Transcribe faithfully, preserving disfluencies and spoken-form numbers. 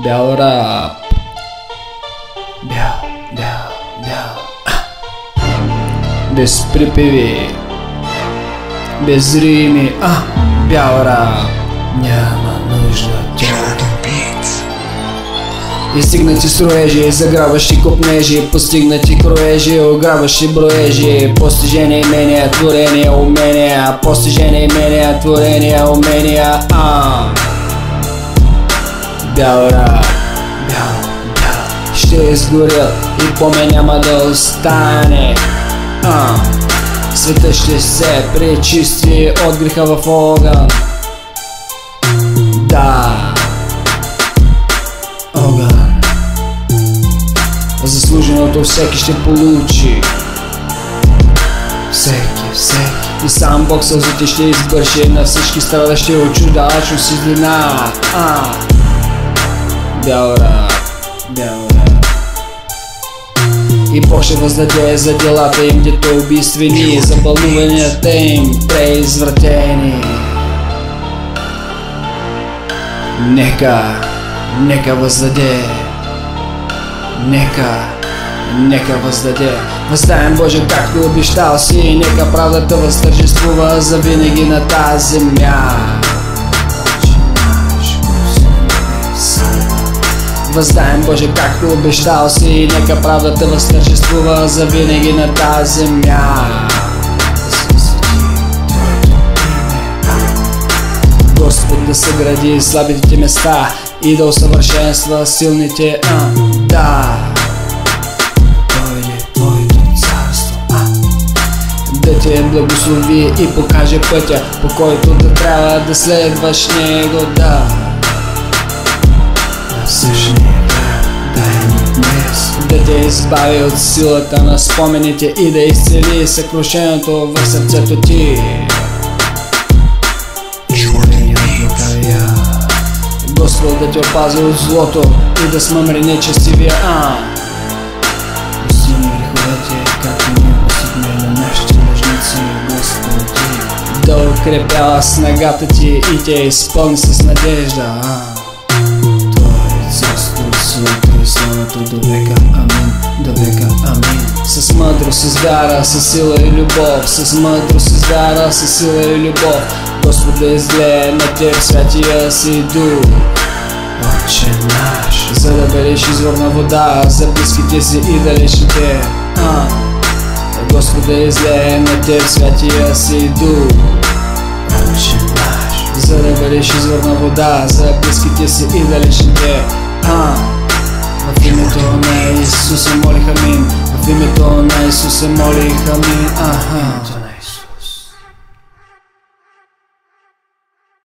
Бял рап. Бял, бял, бял. Без припеви, без рими, а, бял рап. Няма нужда тя. Издигнати строежи, заграбващи копнежи, постигнати кроежи, ограбващи броежи, постижения, имения, творения, умения, постижения, имения, творения, умения, а бял рап, бял, бял, ще изгоря и помен няма да остане, а света ще се пречисти от греха в огън, да, огън. Заслуженото всеки ще получи. Всеки, всеки. И сам Бог сълзите ще избърши на всички страдащи от чужда алчност и злина. А, бял рап, бял рап. И Бог ще въздаде за делата им, дето убийствени, за бълнуванията им преизвратени. Нека, нека въздаде. Нека, нека въздаде. Въздаем Боже, както обещал си. Нека правдата възтържествува завинаги на тази земя. Въздаем Боже, както обещал си. Нека правдата възтържествува завинаги на тази земя. Господ да съгради слабите места и да усъвършенства силните, а, да. Дойде Твоето царство, а, да те благослови и покаже пътя, по който да трябва да следваш него, да. На същия дай ни днес да те избави от силата на спомените и да изцели съкрушеното в сърцето ти. Господ да те опази от злото и да смъмри нечестивия, а постигни греховете, както ние постигнали на нашите длъжници, Господи. Да укрепява снагата ти и те изпълни с надежда, а Твое царство, силата и славата до века, амин, до века, амин. С мъдрост, с вяра, с сила и любов, с мъдрост, с вяра, с сила и любов, Господ да излее на теб святия си дух. Отче наш, за да бъдеш извор на вода за близките си и далечните, а Господ да излее на теб святия си дух. Отче наш, за да бъдеш извор на вода за близките си и далечните, а в името на Исус се молих, амин. В името на Исус се молих, амин. Аха.